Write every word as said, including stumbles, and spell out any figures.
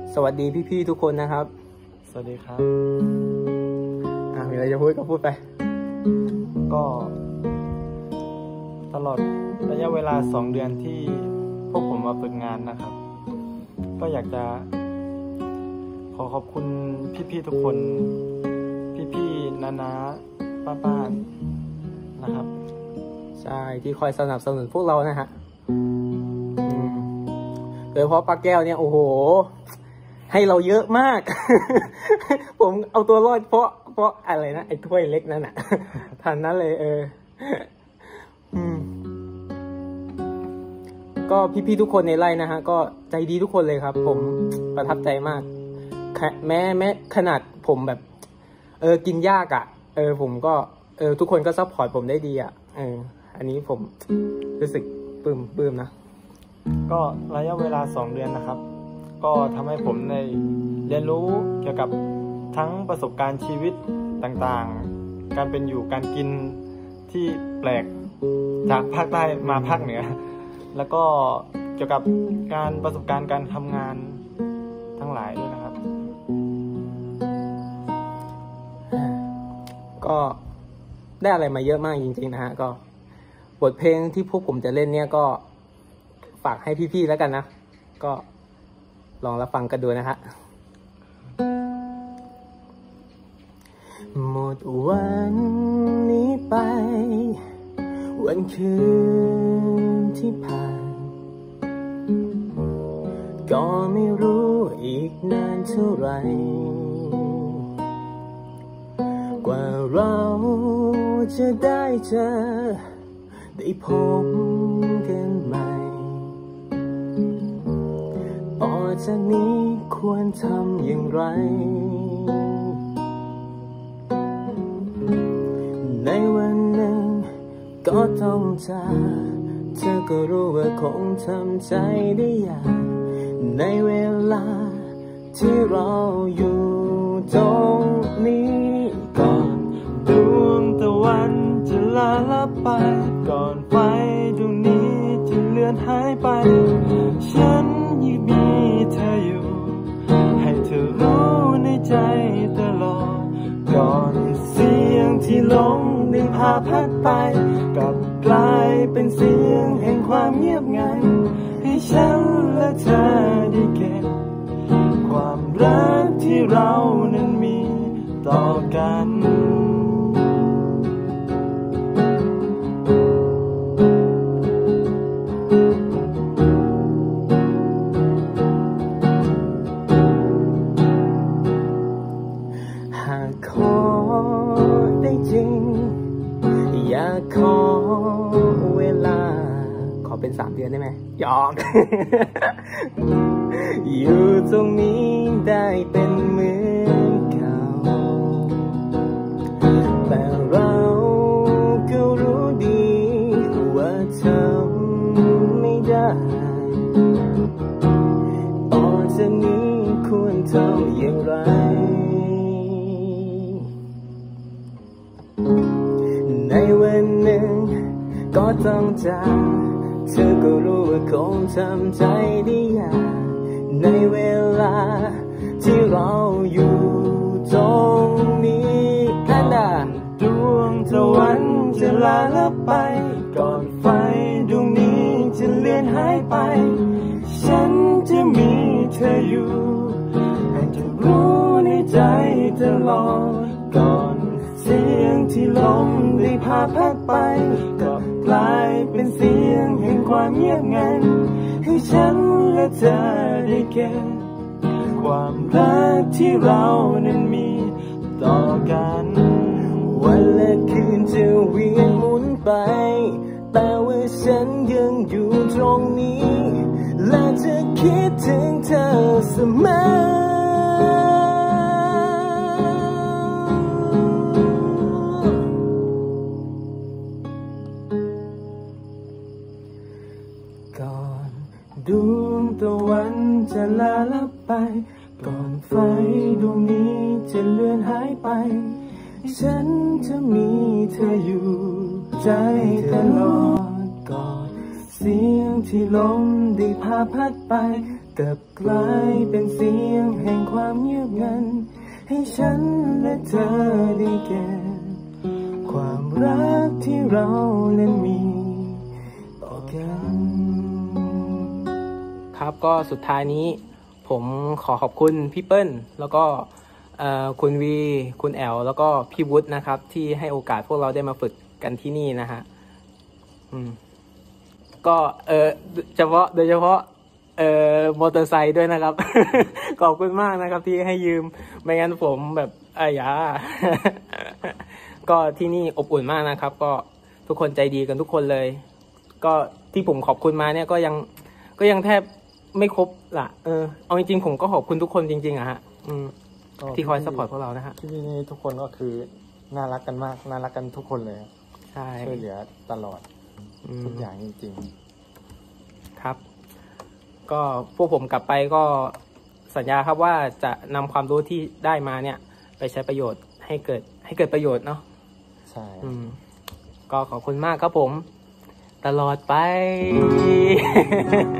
สวัสดีพี่ๆทุกคนนะครับสวัสดีครับอ่ามีอะไรจะพูดก็พูดไปก็ตลอดระยะเวลาสองเดือนที่พวกผมมาฝึกงานนะครับก็อยากจะขอขอบคุณพี่ๆทุกคนพี่ๆนานาป้าๆนะครับใช่ที่คอยสนับสนุนพวกเรานะฮะโดยเฉพาะป้าแก้วเนี่ยโอ้โหให้เราเยอะมาก ผมเอาตัวรอดเพราะเพราะอะไรนะไอ้ถ้วยเล็กนั่นน่ะ ทันนั้นเลยเออก็พี่ๆทุกคนในไร่นะฮะก็ใจดีทุกคนเลยครับผมประทับใจมากแม้แม้ขนาดผมแบบเออกินยากอ่ะเออผมก็เออทุกคนก็ซัพพอร์ตผมได้ดีอ่ะเอออันนี้ผมรู้สึกปลื้มปลื้มนะก็ระยะเวลาสองเดือนนะครับก็ทำให้ผมได้เรียนรู้เกี่ยวกับทั้งประสบการณ์ชีวิตต่างๆการเป็นอยู่การกินที่แปลกจากภาคใต้มาภาคเหนือแล้วก็เกี่ยวกับการประสบการณ์การทำงานทั้งหลายด้วยนะครับก็ได้อะไรมาเยอะมากจริงๆนะฮะก็บทเพลงที่พวกผมจะเล่นเนี่ยก็ฝากให้พี่ๆแล้วกันนะก็ลองรับฟังกันดูนะฮะหมดวันนี้ไปวันคืนที่ผ่านก็ไม่รู้อีกนานเท่าไหร่กว่าเราจะได้เจอได้พบกันใหม่ต่อจากนี้ควรทำอย่างไรในวันหนึ่งก็ต้องจากเธอก็รู้ว่าคงทำใจได้ยากในเวลาที่เราอยู่ตรงนี้ก่อนดวงตะวันจะลาลับไปก่อนไฟดวงนี้จะเลือนหายไปฉันยังมีเธออยู่ให้เธอรู้ในใจตลอดก่อนเสียงที่ลมได้พาพัดไปกลับกลายเป็นเสียงแห่งความเงียบงันให้ฉันและเธอได้เก็บความรักที่เรานั้นมีต่อกันหากขอได้จริงอยากขอเวลาขอเป็นสามเดือนได้ไหมยอม อยู่ตรงนี้ได้เป็นเหมือนเก่าแต่เราก็รู้ดีว่าทำไม่ได้ต่อจากนี้ควรทำอย่างไรในวันหนึ่งก็ต้องจากเธอก็รู้ว่าคงทำใจได้ยากในเวลาที่เราอยู่ตรงนี้นั่นน่ะดวงตะวันจะลาลับไปก่อนไฟดวงนี้จะเลือนหายไปฉันจะมีเธออยู่ให้เธอรู้ในใจตลอดก่อนเสียงที่ลมได้พาพัดไปกลับกลายเป็นเสียงแห่งความเงียบงันให้ฉันและเธอได้เก็บความรักที่เรานั้นมีต่อกันวันและคืนจะเวียนหมุนไปแต่ว่าฉันยังอยู่ตรงนี้และจะคิดถึงเธอเสมอก่อนดวงตะวันจะลาลับไปก่อนไฟดวงนี้จะเลือนหายไปฉันจะมีเธออยู่ใจตลอดก่อนเสียงที่ลมได้พาพัดไปกลับกลายเป็นเสียงแห่งความเงียบงันให้ฉันและเธอได้เก็บความรักที่เรานั้นมีต่อกันครับก็สุดท้ายนี้ผมขอขอบคุณพี่เปิ้ลแล้วก็คุณวีคุณแอลแล้วก็พี่วุฒินะครับที่ให้โอกาสพวกเราได้มาฝึกกันที่นี่นะฮะอืมก็เออเฉพาะโดยเฉพาะเอ่อมอเตอร์ไซค์ด้วยนะครับ ขอบคุณมากนะครับที่ให้ยืมไม่งั้นผมแบบอายา ก็ที่นี่อบอุ่นมากนะครับก็ทุกคนใจดีกันทุกคนเลยก็ที่ผมขอบคุณมาเนี่ยก็ยังก็ยังแทบไม่ครบละเออเอาจริงๆผมก็ขอบคุณทุกคนจริงๆอะฮะอืมที่คอยซัพพอร์ตพวกเรานะฮะที่นี่ทุกคนก็คือน่ารักกันมากน่ารักกันทุกคนเลยใช่ช่วยเหลือตลอดทุกอย่างจริงๆครับก็พวกผมกลับไปก็สัญญาครับว่าจะนำความรู้ที่ได้มาเนี่ยไปใช้ประโยชน์ให้เกิดให้เกิดประโยชน์เนาะใช่ก็ขอบคุณมากครับผมตลอดไป